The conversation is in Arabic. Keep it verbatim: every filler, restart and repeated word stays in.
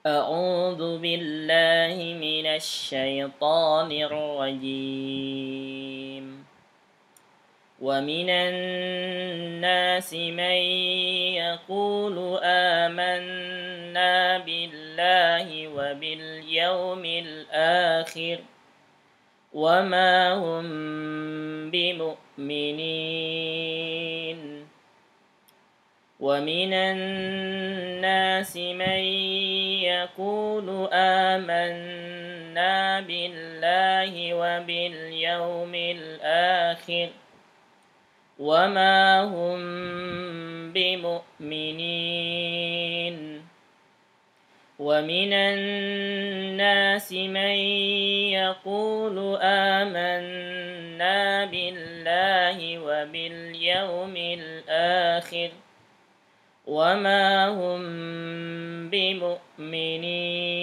أعوذ بالله من الشيطان الرجيم ومن الناس من يقول آمنا بالله وباليوم الآخر وما هم بمؤمنين ومن الناس من يقول آمنا بالله وباليوم الآخر وما هم بمؤمنين ومن الناس من يقول آمنا بالله وباليوم الآخر وما هم بمؤمنين